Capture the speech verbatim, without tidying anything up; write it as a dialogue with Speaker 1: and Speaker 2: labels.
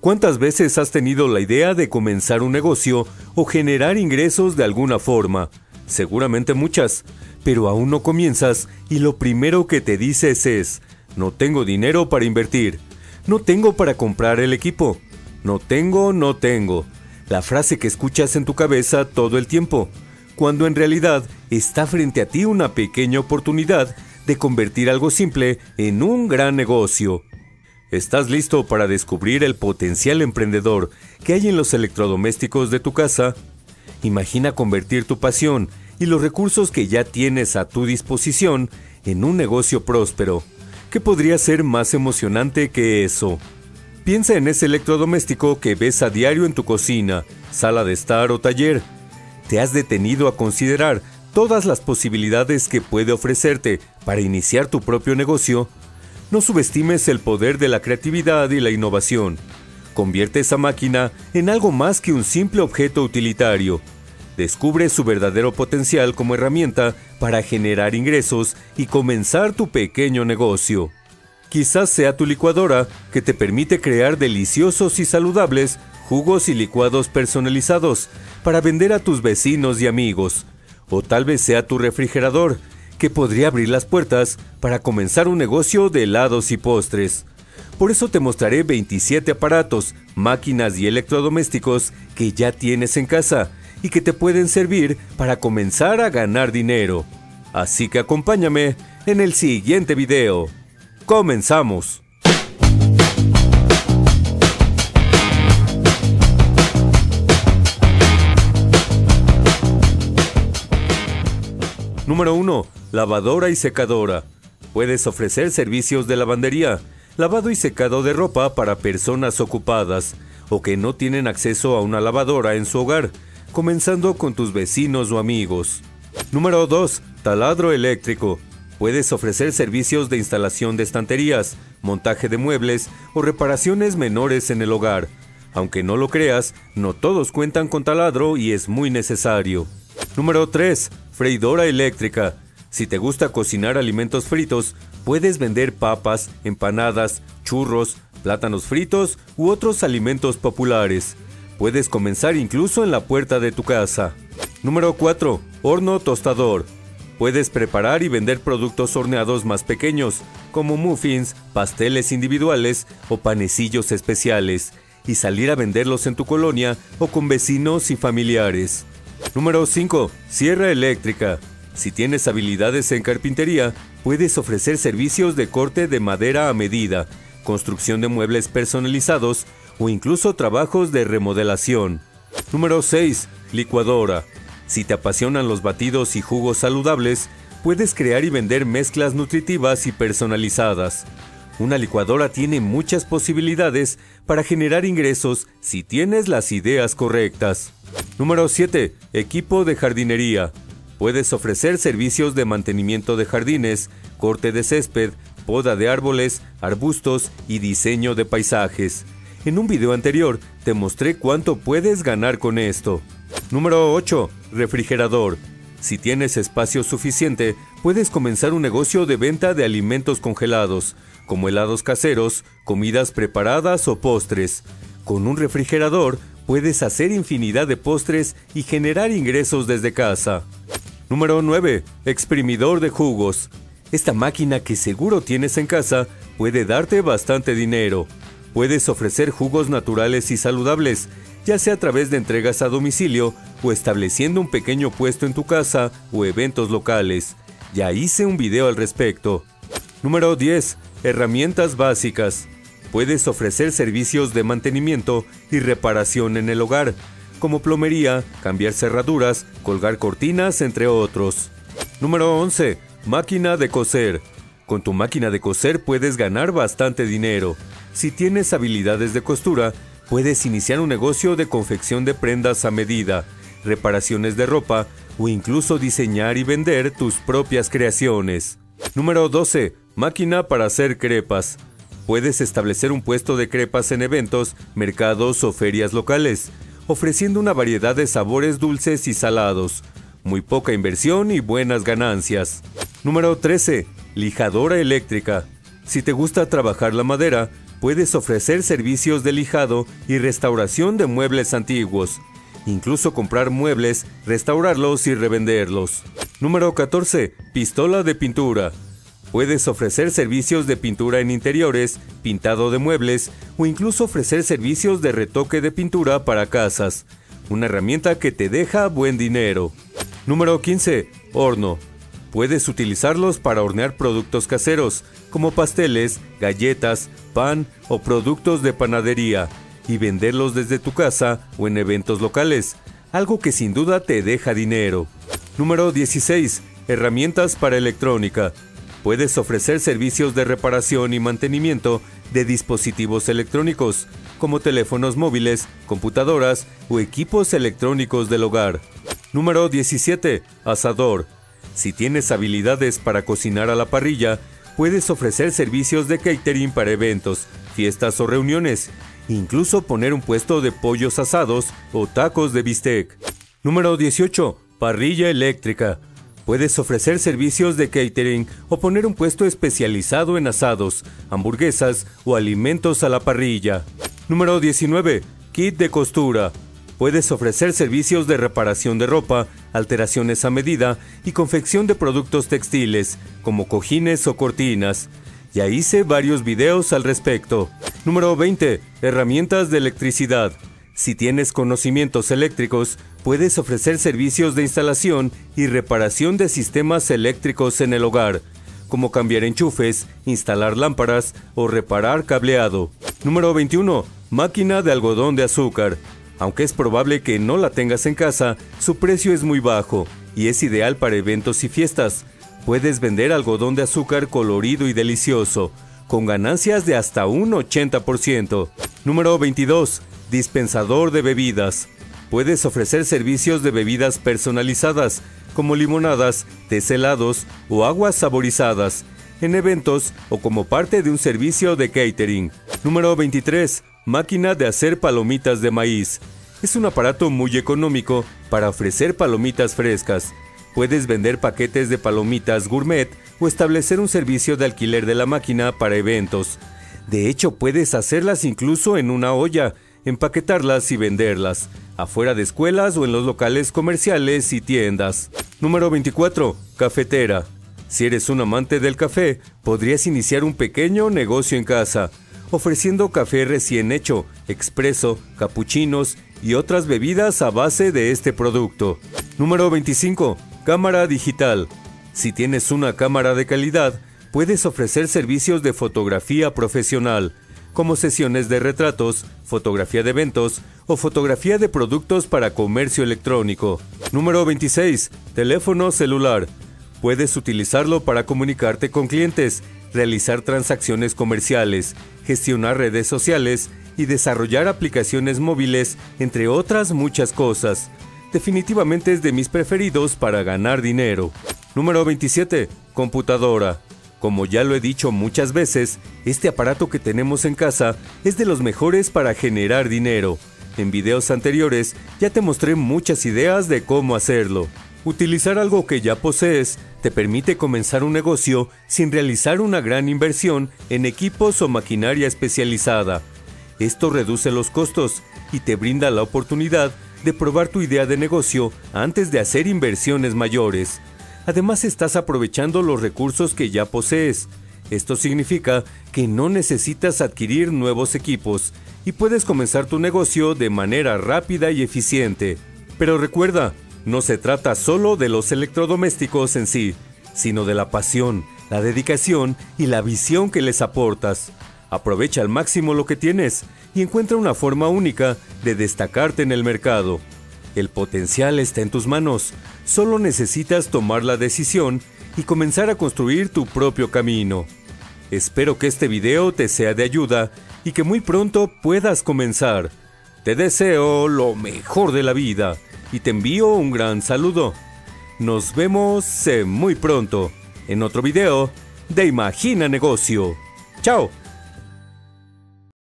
Speaker 1: ¿Cuántas veces has tenido la idea de comenzar un negocio o generar ingresos de alguna forma? Seguramente muchas, pero aún no comienzas y lo primero que te dices es: no tengo dinero para invertir, no tengo para comprar el equipo, no tengo, no tengo. La frase que escuchas en tu cabeza todo el tiempo, cuando en realidad está frente a ti una pequeña oportunidad de convertir algo simple en un gran negocio. ¿Estás listo para descubrir el potencial emprendedor que hay en los electrodomésticos de tu casa? Imagina convertir tu pasión y los recursos que ya tienes a tu disposición en un negocio próspero. ¿Qué podría ser más emocionante que eso? Piensa en ese electrodoméstico que ves a diario en tu cocina, sala de estar o taller. ¿Te has detenido a considerar todas las posibilidades que puede ofrecerte para iniciar tu propio negocio? No subestimes el poder de la creatividad y la innovación. Convierte esa máquina en algo más que un simple objeto utilitario. Descubre su verdadero potencial como herramienta para generar ingresos y comenzar tu pequeño negocio. Quizás sea tu licuadora, que te permite crear deliciosos y saludables jugos y licuados personalizados para vender a tus vecinos y amigos. O tal vez sea tu refrigerador, que podría abrir las puertas para comenzar un negocio de helados y postres. Por eso te mostraré veintisiete aparatos, máquinas y electrodomésticos que ya tienes en casa y que te pueden servir para comenzar a ganar dinero. Así que acompáñame en el siguiente video. ¡Comenzamos! Número uno. Lavadora y secadora. Puedes ofrecer servicios de lavandería, lavado y secado de ropa para personas ocupadas o que no tienen acceso a una lavadora en su hogar, comenzando con tus vecinos o amigos. Número dos. Taladro eléctrico. Puedes ofrecer servicios de instalación de estanterías, montaje de muebles o reparaciones menores en el hogar. Aunque no lo creas, no todos cuentan con taladro y es muy necesario. Número tres. Freidora eléctrica. Si te gusta cocinar alimentos fritos, puedes vender papas, empanadas, churros, plátanos fritos u otros alimentos populares. Puedes comenzar incluso en la puerta de tu casa. Número cuatro. Horno tostador. Puedes preparar y vender productos horneados más pequeños, como muffins, pasteles individuales o panecillos especiales, y salir a venderlos en tu colonia o con vecinos y familiares. Número cinco. Sierra eléctrica. Si tienes habilidades en carpintería, puedes ofrecer servicios de corte de madera a medida, construcción de muebles personalizados o incluso trabajos de remodelación. Número seis. Licuadora. Si te apasionan los batidos y jugos saludables, puedes crear y vender mezclas nutritivas y personalizadas. Una licuadora tiene muchas posibilidades para generar ingresos si tienes las ideas correctas. Número siete. Equipo de jardinería. Puedes ofrecer servicios de mantenimiento de jardines, corte de césped, poda de árboles, arbustos y diseño de paisajes. En un video anterior te mostré cuánto puedes ganar con esto. Número ocho. Refrigerador. Si tienes espacio suficiente, puedes comenzar un negocio de venta de alimentos congelados, como helados caseros, comidas preparadas o postres. Con un refrigerador puedes hacer infinidad de postres y generar ingresos desde casa. Número nueve. Exprimidor de jugos. Esta máquina que seguro tienes en casa puede darte bastante dinero. Puedes ofrecer jugos naturales y saludables, ya sea a través de entregas a domicilio o estableciendo un pequeño puesto en tu casa o eventos locales. Ya hice un video al respecto. Número diez. Herramientas básicas. Puedes ofrecer servicios de mantenimiento y reparación en el hogar, como plomería, cambiar cerraduras, colgar cortinas, entre otros. Número once. Máquina de coser. Con tu máquina de coser puedes ganar bastante dinero. Si tienes habilidades de costura, puedes iniciar un negocio de confección de prendas a medida, reparaciones de ropa o incluso diseñar y vender tus propias creaciones. Número doce. Máquina para hacer crepas. Puedes establecer un puesto de crepas en eventos, mercados o ferias locales, ofreciendo una variedad de sabores dulces y salados. Muy poca inversión y buenas ganancias. Número trece. Lijadora eléctrica. Si te gusta trabajar la madera, puedes ofrecer servicios de lijado y restauración de muebles antiguos. Incluso comprar muebles, restaurarlos y revenderlos. Número catorce. Pistola de pintura. Puedes ofrecer servicios de pintura en interiores, pintado de muebles o incluso ofrecer servicios de retoque de pintura para casas. Una herramienta que te deja buen dinero. Número quince. Horno. Puedes utilizarlos para hornear productos caseros, como pasteles, galletas, pan o productos de panadería, y venderlos desde tu casa o en eventos locales, algo que sin duda te deja dinero. Número dieciséis. Herramientas para electrónica. Puedes ofrecer servicios de reparación y mantenimiento de dispositivos electrónicos, como teléfonos móviles, computadoras o equipos electrónicos del hogar. Número diecisiete. Asador. Si tienes habilidades para cocinar a la parrilla, puedes ofrecer servicios de catering para eventos, fiestas o reuniones, incluso poner un puesto de pollos asados o tacos de bistec. Número dieciocho. Parrilla eléctrica. Puedes ofrecer servicios de catering o poner un puesto especializado en asados, hamburguesas o alimentos a la parrilla. Número diecinueve. Kit de costura. Puedes ofrecer servicios de reparación de ropa, alteraciones a medida y confección de productos textiles, como cojines o cortinas. Ya hice varios videos al respecto. Número veinte. Herramientas de electricidad. Si tienes conocimientos eléctricos, puedes ofrecer servicios de instalación y reparación de sistemas eléctricos en el hogar, como cambiar enchufes, instalar lámparas o reparar cableado. Número veintiuno. Máquina de algodón de azúcar. Aunque es probable que no la tengas en casa, su precio es muy bajo y es ideal para eventos y fiestas. Puedes vender algodón de azúcar colorido y delicioso, con ganancias de hasta un ochenta por ciento. Número veintidós. Dispensador de bebidas. Puedes ofrecer servicios de bebidas personalizadas, como limonadas, tés helados o aguas saborizadas, en eventos o como parte de un servicio de catering. Número veintitrés. Máquina de hacer palomitas de maíz. Es un aparato muy económico para ofrecer palomitas frescas. Puedes vender paquetes de palomitas gourmet o establecer un servicio de alquiler de la máquina para eventos. De hecho, puedes hacerlas incluso en una olla, empaquetarlas y venderlas, afuera de escuelas o en los locales comerciales y tiendas. Número veinticuatro. Cafetera. Si eres un amante del café, podrías iniciar un pequeño negocio en casa, ofreciendo café recién hecho, expreso, capuchinos y otras bebidas a base de este producto. Número veinticinco. Cámara digital. Si tienes una cámara de calidad, puedes ofrecer servicios de fotografía profesional, como sesiones de retratos, fotografía de eventos o fotografía de productos para comercio electrónico. Número veintiséis. Teléfono celular. Puedes utilizarlo para comunicarte con clientes, realizar transacciones comerciales, gestionar redes sociales y desarrollar aplicaciones móviles, entre otras muchas cosas. Definitivamente es de mis preferidos para ganar dinero. Número veintisiete. Computadora. Como ya lo he dicho muchas veces, este aparato que tenemos en casa es de los mejores para generar dinero. En videos anteriores ya te mostré muchas ideas de cómo hacerlo. Utilizar algo que ya posees te permite comenzar un negocio sin realizar una gran inversión en equipos o maquinaria especializada. Esto reduce los costos y te brinda la oportunidad de probar tu idea de negocio antes de hacer inversiones mayores. Además, estás aprovechando los recursos que ya posees. Esto significa que no necesitas adquirir nuevos equipos y puedes comenzar tu negocio de manera rápida y eficiente. Pero recuerda, no se trata solo de los electrodomésticos en sí, sino de la pasión, la dedicación y la visión que les aportas. Aprovecha al máximo lo que tienes y encuentra una forma única de destacarte en el mercado. El potencial está en tus manos, solo necesitas tomar la decisión y comenzar a construir tu propio camino. Espero que este video te sea de ayuda y que muy pronto puedas comenzar. Te deseo lo mejor de la vida y te envío un gran saludo. Nos vemos eh, muy pronto en otro video de Imagina Negocio. ¡Chao!